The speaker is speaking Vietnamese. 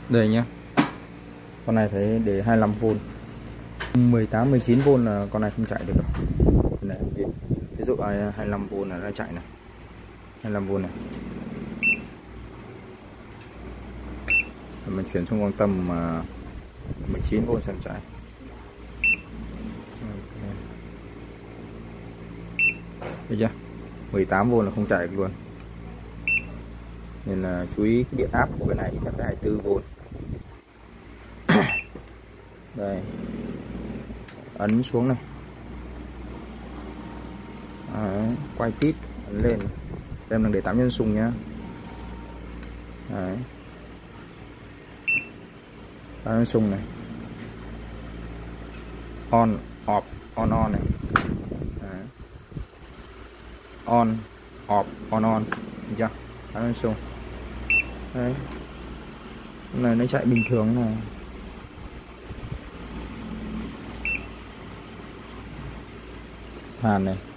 Đây nhá, con này phải để 25V, 18 19V là con này không chạy được đâu. Này, ví dụ 25V là nó chạy này, 25V này. Mình chuyển xuống con tầm 19V xem chạy. Được chưa? 18V là không chạy được luôn. Nên là chú ý cái điện áp của cái này thì phải 24V. Đây, ấn xuống này. Đấy, quay tít, ấn lên. Em đang để 8 nhân xung nhá. Đấy, 8 nhân xung này. On, off, on này. Đấy. On, off, on, được chưa? 8 nhân xung. Đấy, cái này nó chạy bình thường này. Hàn này.